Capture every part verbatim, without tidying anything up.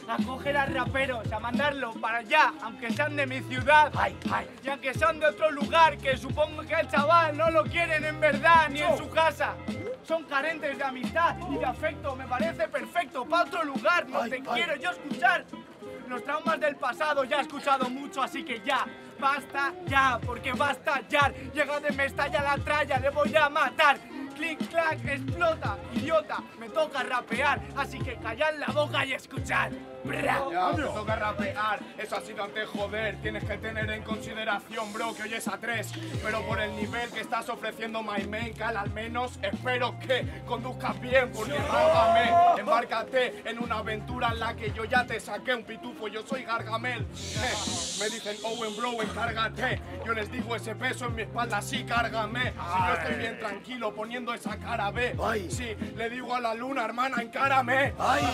a coger a raperos, a mandarlos para allá, aunque sean de mi ciudad, ay, ay, y aunque sean de otro lugar, que supongo que el chaval no lo quieren en verdad, ni en su casa. Son carentes de amistad y de afecto, me parece perfecto, para otro lugar, no te quiero yo escuchar. Los traumas del pasado ya he escuchado mucho, así que ya, basta ya, porque va a estallar. Llega de me estalla la tralla, le voy a matar. Clic, clac, explota, idiota, me toca rapear, así que callad la boca y escuchad. Ya, te toca rapear, eso ha sido antes joder. Tienes que tener en consideración, bro, que hoy es a tres. Pero por el nivel que estás ofreciendo My Main Cal, al menos espero que conduzcas bien. Porque rógame, embárcate en una aventura en la que yo ya te saqué un pitufo. Yo soy Gargamel. Eh, me dicen Owen, bro, encárgate. Yo les digo ese peso en mi espalda, sí, cárgame. Si yo estoy bien tranquilo poniendo esa cara B. Sí, le digo a la luna, hermana, encárame.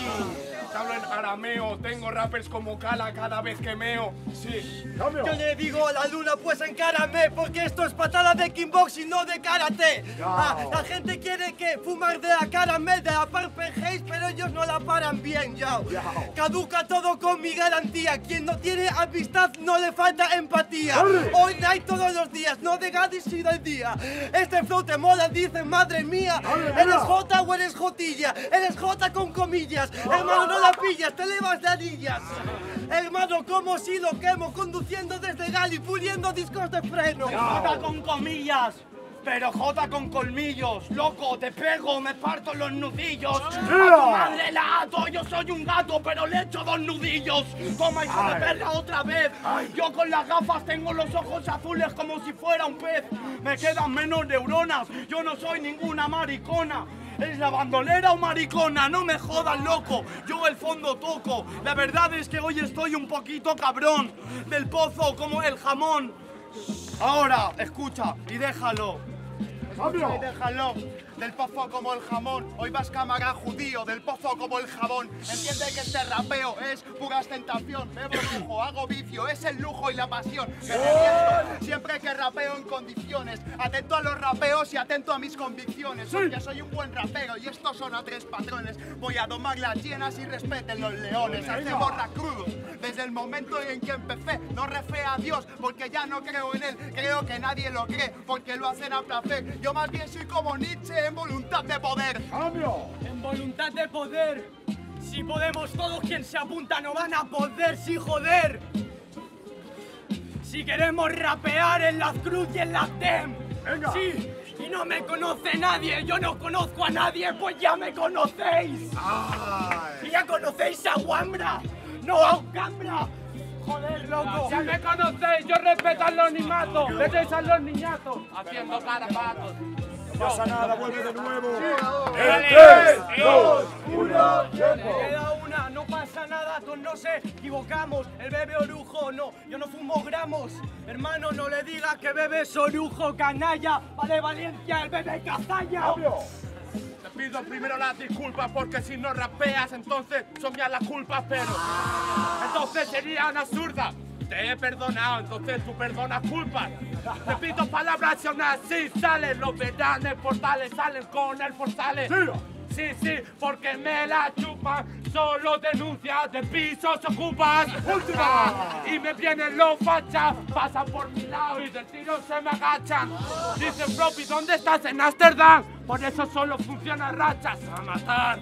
Te hablo en arameo. Tengo rappers como Cala cada vez que meo. Sí. Yo le digo a la luna, pues encárame, porque esto es patada de kickboxing, no de karate. Ah, la gente quiere que fumar de la caramel, de la Purple Haze, pero ellos no la paran bien, yao. Caduca todo con mi garantía. Quien no tiene amistad no le falta empatía. Hoy night todos los días, no de Gadis y del día. Este flow te mola, dicen, madre mía. ¿Eres J o eres Jotilla? Eres J con comillas. Hermano, no la pillas, te levas de anillas. Hermano, como si lo quemo, conduciendo desde Gali, puliendo discos de freno. J con comillas, pero J con colmillos. Loco, te pego, me parto los nudillos. A tu madre la ato, yo soy un gato, pero le echo dos nudillos. Toma, hijo de perra, otra vez. Yo con las gafas tengo los ojos azules como si fuera un pez. Me quedan menos neuronas, yo no soy ninguna maricona. ¿Es la bandolera o maricona? No me jodas, loco. Yo el fondo toco. La verdad es que hoy estoy un poquito cabrón. Del pozo como el jamón. Ahora, escucha y déjalo. Escucha y déjalo. Del pozo como el jamón. Hoy vas cámara judío. Del pozo como el jabón. Entiende que este rapeo es pura ostentación. Bebo lujo, hago vicio. Es el lujo y la pasión. Me reviento siempre que rapeo en condiciones. Atento a los rapeos y atento a mis convicciones. Porque soy un buen rapero y estos son a tres patrones. Voy a domar las hienas y respeten los leones. Hacemos rap crudo. Desde el momento en que empecé, no refé a Dios porque ya no creo en él. Creo que nadie lo cree porque lo hacen a placer. Yo más bien soy como Nietzsche en voluntad de poder. ¡Cambio! En voluntad de poder. Si podemos todos, quien se apunta no van a poder, sí, joder. Si queremos rapear en las Cruz y en las Dem. Venga. Sí, y no me conoce nadie, yo no conozco a nadie, pues ya me conocéis. Ay. Y ya conocéis a Wambra, no a Ocambra. Joder, loco. Ya me conocéis, yo respeto al anonimato. Veréis a los niñatos haciendo carapatos. No pasa nada, vuelve de nuevo. En tres, dos, uno, tiempo. Me queda una, no pasa nada, todos no se equivocamos. El bebe orujo, no, yo no fumo gramos. Hermano, no le digas que bebes orujo, canalla. Vale, Valencia, el bebe cazalla. Te pido primero las disculpas porque si no rapeas entonces son ya las culpas, pero entonces serían absurdas. Te he perdonado, entonces tú perdonas culpas. Repito palabras, son así salen los veranes portales, salen con el portales. Sí, sí, porque me la chupan, solo denuncias de pisos ocupas. Ah, y me vienen los fachas, pasan por mi lado y del tiro se me agachan. Dicen, Propi, ¿dónde estás? En Ámsterdam. Por eso solo funciona rachas, a matar.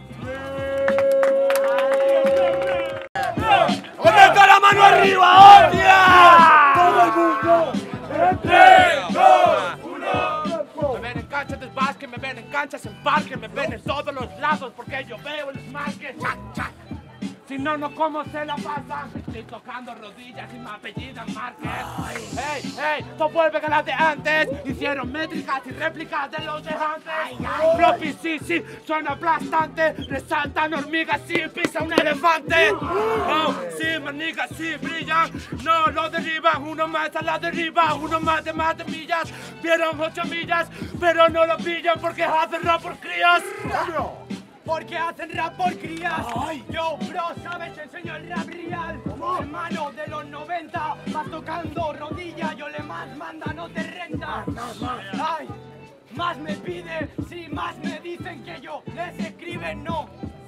¿Dónde está la mano arriba, hostia? ¡Todo el mundo! tres, dos, uno. Me ven en canchas de básquet, me ven en canchas en parque, me ven en todos los lados porque yo veo el smarket. Si no, no, ¿cómo se la pasan? Estoy tocando rodillas y me apellidan Márquez. ¡Ey, ey! ¡Tú vuelve que las de antes! Hicieron métricas y réplicas de los de antes. Floppy, sí, sí, son aplastantes. Resaltan hormigas, sí, pisa un elefante. Oh, sí, manigas, sí, brillan. No, lo derriban, uno más a la derriba. Uno más de más de millas. Vieron ocho millas, pero no lo pillan porque hacen rap por crías. Porque hacen rap por crías. Ay. Yo, bro, ¿sabes? Te enseño el rap real. Hermano de los noventa, vas tocando rodilla. Yo le más manda, no te renta. Ay, más me pide, sí, más me dicen que yo les escriben, no.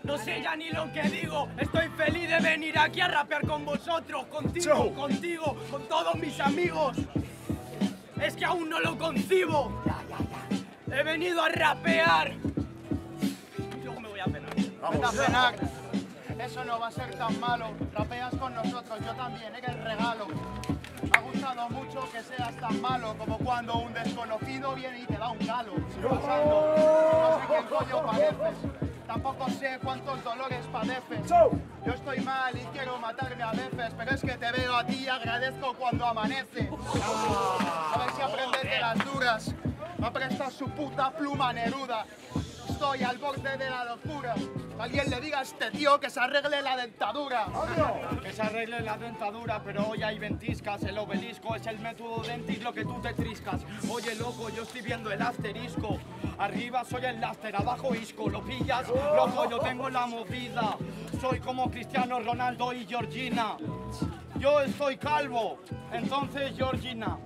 No sé ya ni lo que digo. Estoy feliz de venir aquí a rapear con vosotros, contigo, contigo, con todos mis amigos. Es que aún no lo concibo. He venido a rapear. Y luego me voy a penar. Vamos a penar. Eso no va a ser tan malo. Rapeas con nosotros, yo también, eres regalo. Me ha gustado mucho que seas tan malo como cuando un desconocido viene y te da un calo. Pasando, no sé quién coño pareces, tampoco sé cuántos dolores padeces. Yo estoy mal y quiero matarme a veces, pero es que te veo a ti y agradezco cuando amanece. A ver si aprendes de las duras, me prestas su puta pluma Neruda. Estoy al borde de la locura. Alguien le diga a este tío que se arregle la dentadura. Que se arregle la dentadura, pero hoy hay ventiscas. El obelisco es el método dentis lo que tú te triscas. Oye, loco, yo estoy viendo el asterisco. Arriba soy el láster, abajo isco. ¿Lo pillas? Loco, yo tengo la movida. Soy como Cristiano Ronaldo y Georgina. Yo estoy calvo, entonces Georgina.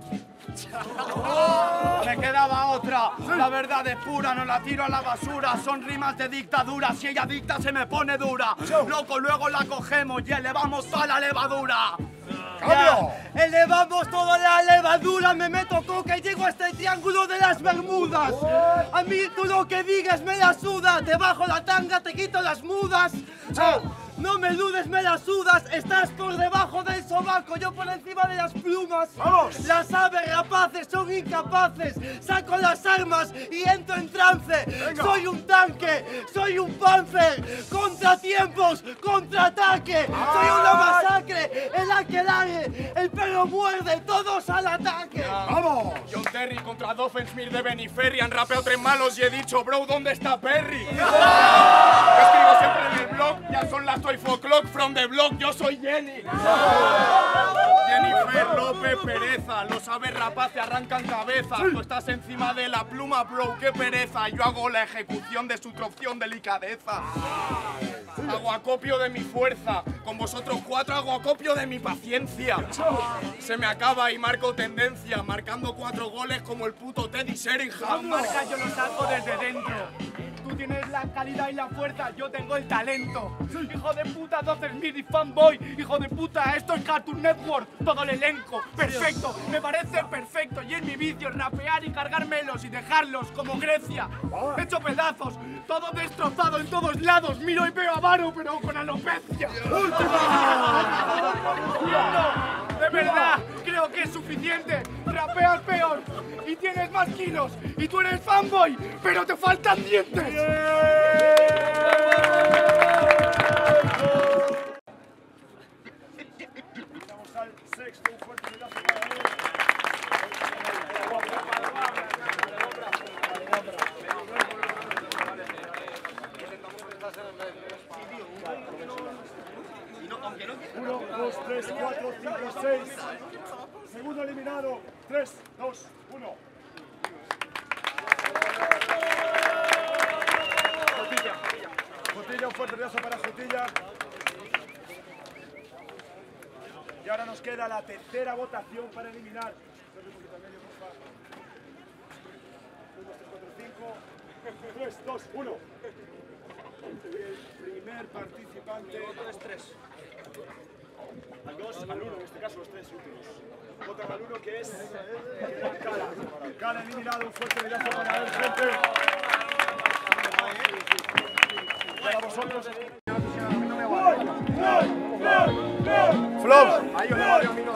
Me quedaba otra, la verdad es pura, no la tiro a la basura. Son rimas de dictadura, si ella dicta se me pone dura. Loco, luego la cogemos y elevamos toda la levadura. Ya, elevamos toda la levadura, me meto coca y llego a este triángulo de las Bermudas. A mí tú lo que digas me la suda, te bajo la tanga, te quito las mudas. Ah, no me dudes, me la sudas, estás por debajo del sobaco, yo por encima de las plumas. ¡Vamos! Las aves rapaces son incapaces, saco las armas y entro en trance. Venga. Soy un tanque, soy un panzer, contratiempos, contraataque. Soy una masacre, el aquelarre, el perro muerde, todos al ataque. ¡Vamos! John Terry contra Doffensmith de Beniferri. Han rapeado tres malos y he dicho, bro, ¿dónde está Perry? Yo escribo siempre en el blog, ya son las twelve o'clock from the blog, yo soy Jenny. Jennifer López Pereza, los aves rapaces arrancan cabezas. Tú estás encima de la pluma, bro, qué pereza. Yo hago la ejecución de su opción delicadeza. Hago acopio de mi fuerza, con vosotros cuatro hago acopio de mi paciencia. Se me acaba y marco tendencia, marcando cuatro goles como el puto Teddy Sheringham. Marca yo lo saco desde dentro. Tú tienes la calidad y la fuerza, yo tengo el talento. Hijo de puta, Doffensmith y Fanboy. Hijo de puta, esto es Cartoon Network. Todo el elenco, perfecto, me parece perfecto. Y en mi vicio, rapear y cargármelos y dejarlos como Grecia. Hecho pedazos, todo destrozado en todos lados. Miro y veo a Varo, pero con alopecia. No, de verdad, creo que es suficiente. Rapeas peor y tienes más kilos. Y tú eres fanboy, pero te faltan dientes. Vamos al sexto, un fuerte abrazo para él. Uno, dos, tres, cuatro, cinco, seis. Segundo eliminado. Tres, dos, uno. Jotilla. Jotilla, un fuerte abrazo para Jotilla. Y ahora nos queda la tercera votación para eliminar. tres, dos, uno. El primer participante. tres. Al dos, al uno, en este caso los tres últimos. Votan al uno que es Cala. Cala eliminado, un fuerte abrazo para él, gente. Para vosotros. Flops. Ahí os Mario Minos.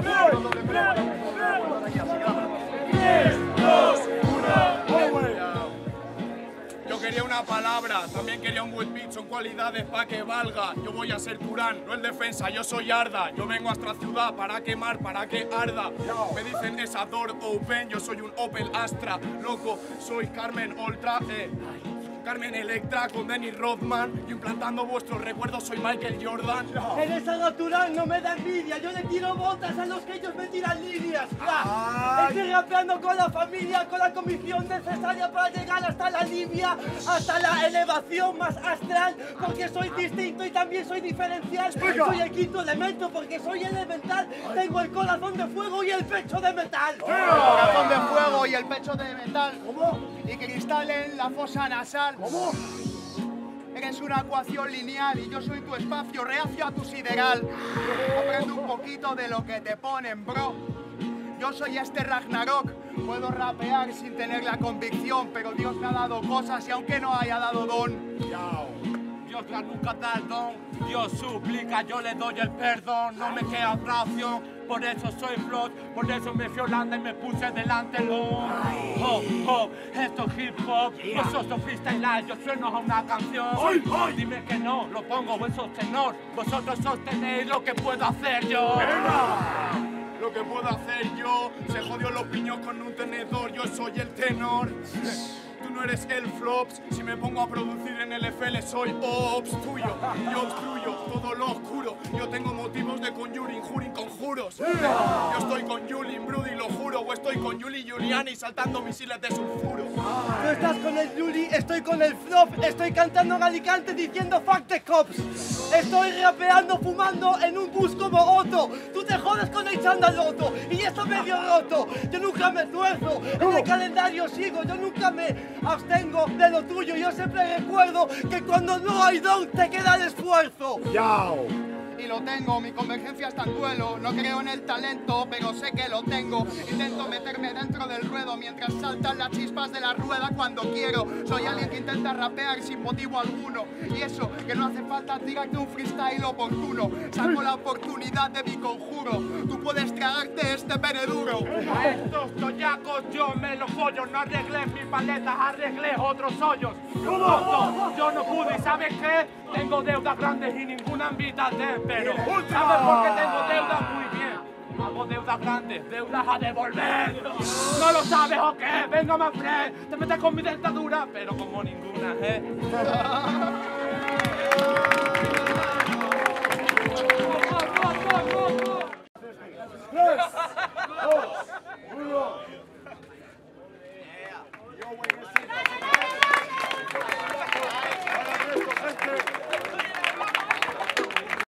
tres, dos, uno. Yo quería una palabra, también quería un buen beat, son cualidades para que valga. Yo voy a ser Turán, no el defensa, yo soy Arda. Yo vengo a esta ciudad para quemar, para que arda. Me dicen esa door open, yo soy un Opel Astra. Loco, soy Carmen Ultra, eh. Carmen Electra con Dennis Rodman. Y implantando vuestros recuerdos soy Michael Jordan. Eres algo natural, no me da envidia. Yo le tiro botas a los que ellos me tiran líneas. ¡Ah! Estoy rapeando con la familia, con la comisión necesaria para llegar hasta la Libia, hasta la elevación más astral, porque soy distinto y también soy diferencial. Soy el quinto elemento porque soy elemental. Tengo el corazón de fuego y el pecho de metal. El corazón de fuego y el pecho de metal. ¿Cómo? Y cristal en la fosa nasal. ¿Cómo? He eres una ecuación lineal y yo soy tu espacio reacio a tu sideral. Aprende un poquito de lo que te ponen, bro. Yo soy este Ragnarok, puedo rapear sin tener la convicción, pero Dios me ha dado cosas y aunque no haya dado don, Dios nunca da el don, Dios suplica, yo le doy el perdón, no me queda otra opción, por eso soy flot, por eso me fui a Holanda y me puse delante lo. Hop, hop, esto es hip hop, vosotros freestyle, yo sueno a una canción. Ay, ay. Dime que no, lo pongo en sostenor, vosotros sostenéis lo que puedo hacer yo. Lo que puedo hacer yo, se jodió los piños con un tenedor, yo soy el tenor. Tú no eres el flops, si me pongo a producir en el F L soy ops tuyo. Yo obstruyo todo lo oscuro, yo tengo motivos de conjuring, juring conjuros. Yo estoy con Yulin, Brody, lo juro, o estoy con Yuli Giuliani saltando misiles de sulfuro. Tú estás con el Yuli, estoy con el flop, estoy cantando en Alicante diciendo fuck the cops. Estoy rapeando, fumando en un bus como Otto. Tú te jodes con el chandaloto y esto medio roto. Yo nunca me esfuerzo, en el calendario sigo, yo nunca me abstengo de lo tuyo. Yo siempre recuerdo que cuando no hay don te queda el esfuerzo. Yao. Y lo tengo, mi convergencia está en duelo. No creo en el talento, pero sé que lo tengo. Intento meterme dentro del ruedo mientras saltan las chispas de la rueda cuando quiero. Soy alguien que intenta rapear sin motivo alguno. Y eso, que no hace falta tirarte un freestyle oportuno. Saco la oportunidad de mi conjuro. Tú puedes tragarte este pene duro. A estos toyacos yo me los follo, no arreglé mi paleta, arreglé otros hoyos. Tonto, yo no pude, ¿y sabes qué? Tengo deudas grandes y ninguna invita de pero. ¿Sabes por qué tengo deudas? Muy bien. Hago deudas grandes, deudas a devolver. ¿No lo sabes o qué? Venga más fred, te metes con mi dentadura, pero como ninguna, ¿eh?